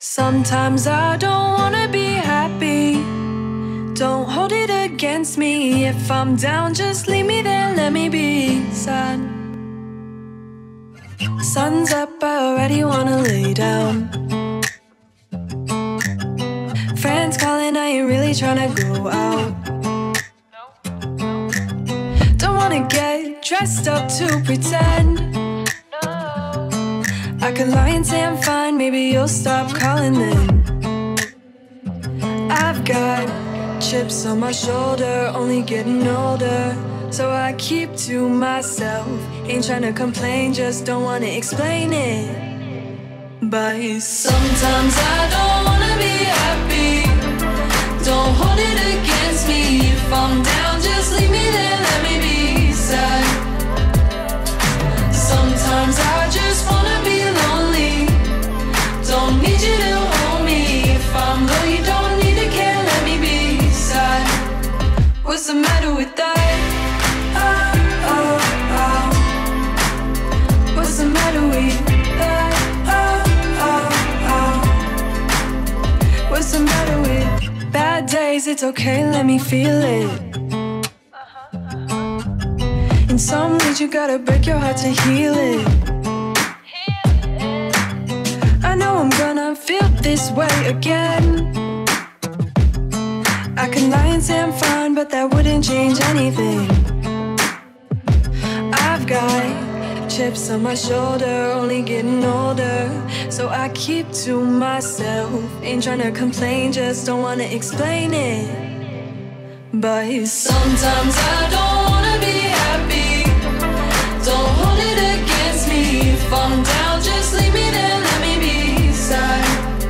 Sometimes I don't wanna be happy. Don't hold it against me. If I'm down, just leave me there, let me be sad. Sun's up, I already wanna lay down. Friends calling, I ain't really tryna go out. Don't wanna get dressed up to pretend. I could lie and say I'm fine, maybe you'll stop calling then. I've got chips on my shoulder, only getting older, so I keep to myself. Ain't tryna complain, just don't wanna explain it. But sometimes I don't wanna be happy. Don't hold it against me. If I'm down, just leave me there, let me be sad. Sometimes I just wanna be lonely. Don't need you to hold me. If I'm low, you don't need to care, let me be sad. What's the matter with that? Oh, oh, oh. What's the matter with that? Oh, oh, oh. What's the matter with bad days? It's okay, let me feel it. In some ways you gotta break your heart to heal it. I know I'm gonna feel this way again. I can lie and say I'm fine, but that wouldn't change anything. I've got chips on my shoulder, only getting older, so I keep to myself. Ain't tryna complain, just don't wanna explain it. But sometimes I don't wanna be happy. Don't hold it against me. If I'm down, just leave me there, let me be sad.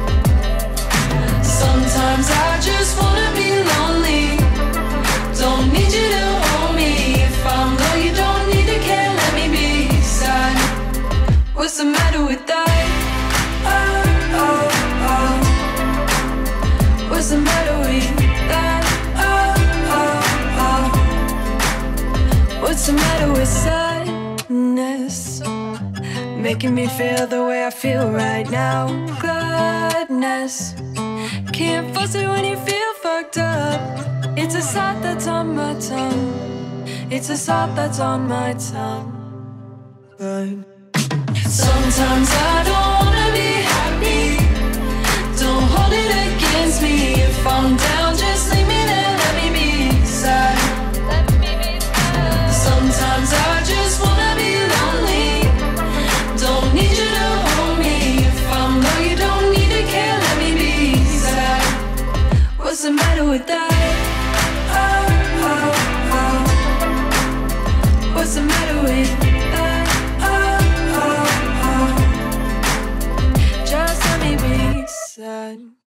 Sometimes I just wanna be lonely. Don't need you to hold me. If I'm low, you don't need to care, let me be sad. What's the matter with that? Oh, oh, oh. What's the matter with that? Oh, oh, oh. What's the matter with sadness? Making me feel the way I feel right now. Gladness, can't force it when you feel fucked up. It's a salt that's on my tongue. It's a salt that's on my tongue. But sometimes I don't wanna be happy. Don't hold it against me. If I'm down, just leave me there, let me be sad. Sometimes I just wanna be lonely. Don't need you to hold me. If I'm low, you don't need to care, let me be sad. What's the matter with that? Oh, oh, oh. What's the matter with that? Oh, oh, oh. Just let me be sad.